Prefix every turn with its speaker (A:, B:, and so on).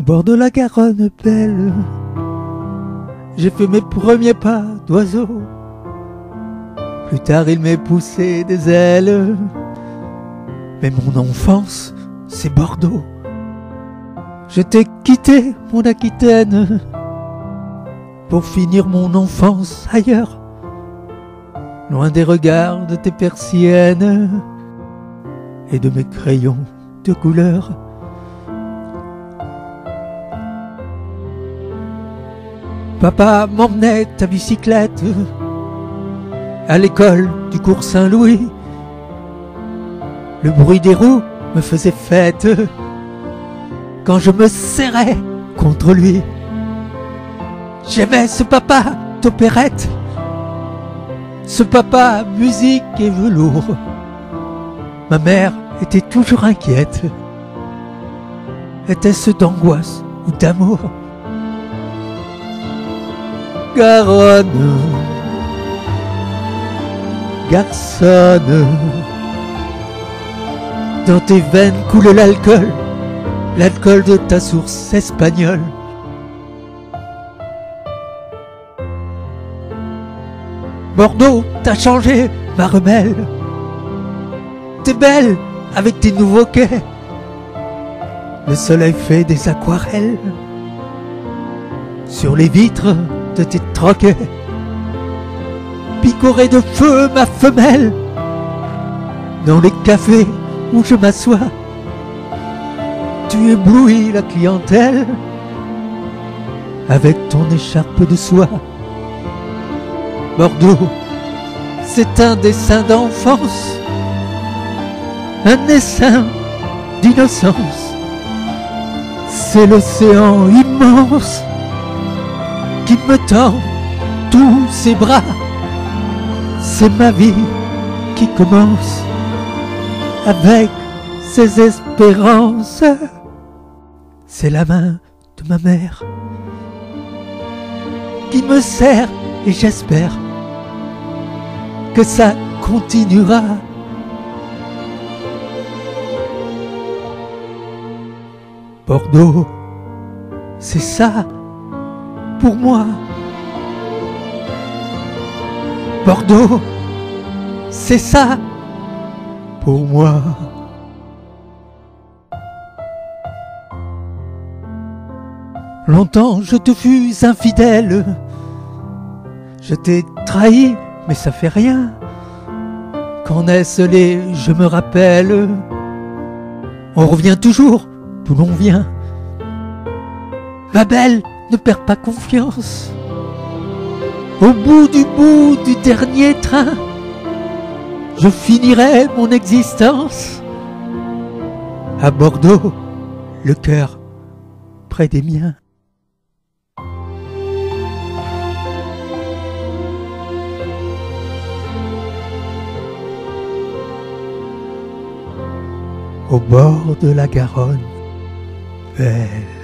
A: bord de la Garonne belle, j'ai fait mes premiers pas d'oiseau. Plus tard il m'est poussé des ailes, mais mon enfance c'est Bordeaux. Je t'ai quitté mon Aquitaine, pour finir mon enfance ailleurs, loin des regards de tes persiennes et de mes crayons de couleur. Papa m'emmenait à bicyclette à l'école du cours Saint-Louis. Le bruit des roues me faisait fête quand je me serrais contre lui. J'aimais ce papa d'opérette, ce papa musique et velours. Ma mère était toujours inquiète. Était-ce d'angoisse ou d'amour? Garonne, garçonne, dans tes veines coule l'alcool, l'alcool de ta source espagnole. Bordeaux, t'as changé, ma rebelle. T'es belle avec tes nouveaux quais. Le soleil fait des aquarelles sur les vitres de tes troquets. Picorée de feu, ma femelle, dans les cafés où je m'assois. Tu éblouis la clientèle avec ton écharpe de soie. Bordeaux, c'est un dessin d'enfance, un essaim d'innocence. C'est l'océan immense qui me tend tous ses bras. C'est ma vie qui commence avec ses espérances. C'est la main de ma mère qui me serre et j'espère que ça continuera. Bordeaux, c'est ça pour moi. Bordeaux, c'est ça pour moi. Longtemps je te fus infidèle, je t'ai trahi, mais ça fait rien. Quand naissent les je me rappelle, on revient toujours d'où l'on vient. Ma belle, ne perds pas confiance. Au bout du dernier train, je finirai mon existence à Bordeaux, le cœur près des miens. Au bord de la Garonne, belle.